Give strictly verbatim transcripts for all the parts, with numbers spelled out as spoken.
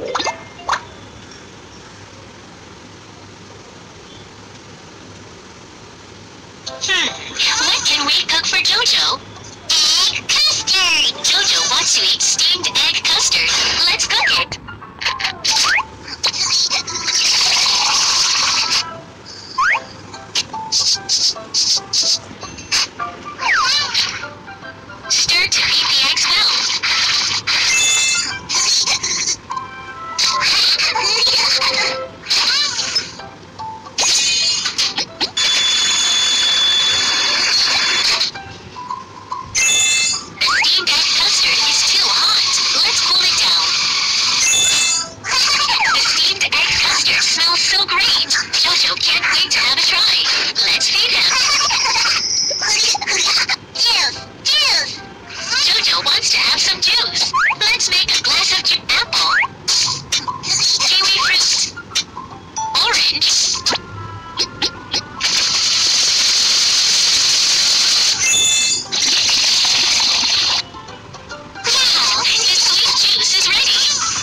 Hmm, what can we cook for Jojo? Egg custard! Jojo wants to eat steamed egg custard. Let's cook it. Stir to beat the eggs well. So great! Jojo can't wait to have a try. Let's feed him. Juice! Juice! Jojo wants to have some juice. Let's make a glass of ju- apple. Kiwi fruit. Orange. Wow! The sweet juice is ready.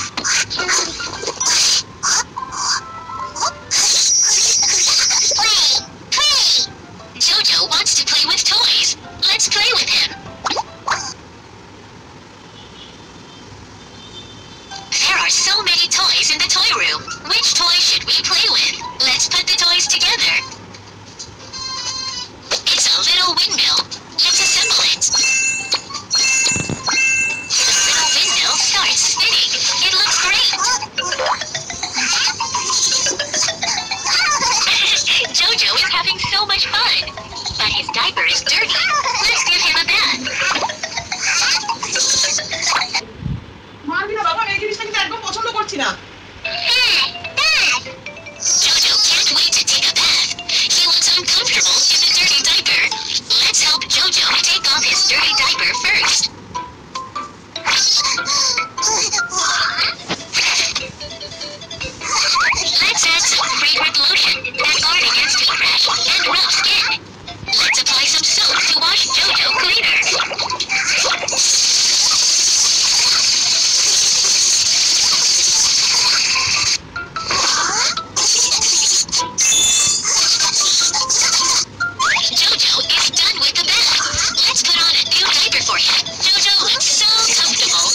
Jojo wants to play with toys. Let's play with him. There are so many toys in the toy room. Which toy should we play with? Let's put the toys together. It's a little windmill. Let's assemble it. The little windmill starts spinning. It looks great. Jojo is having so much fun. But his diaper is dirty. Let's give him a bath. Jojo can't wait to take a bath. He looks uncomfortable in a dirty diaper. Let's help Jojo take off his dirty diaper first. Let's add some fragrant lotion that guard against heat rash and rough skin. Let's apply some soap to wash Jojo cleaner. Jojo is done with the bath. Let's put on a new diaper for him. Jojo looks so comfortable.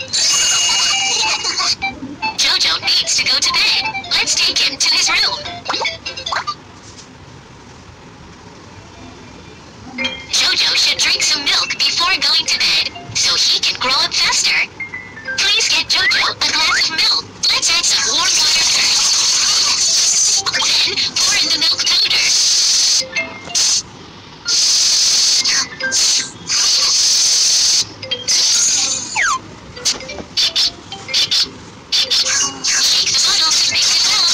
Jojo needs to go to bed. Let's take him to his room. Jojo should drink some milk before going to bed, so he can grow up faster. Please get Jojo a glass of milk. Let's add some warm water first. Then pour in the milk powder. Shake the bottle to mix it well.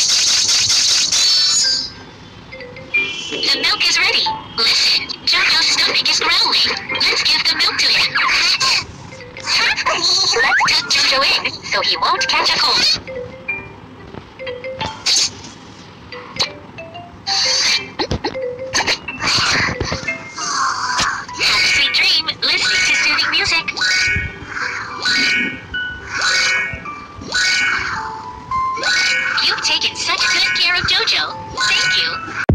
The milk is ready. Listen, Jojo's stomach is growling. Let's give the milk to him. Let's tuck Jojo in so he won't catch a cold. Have a sweet dream listening to soothing music. You've taken such good care of Jojo. Thank you.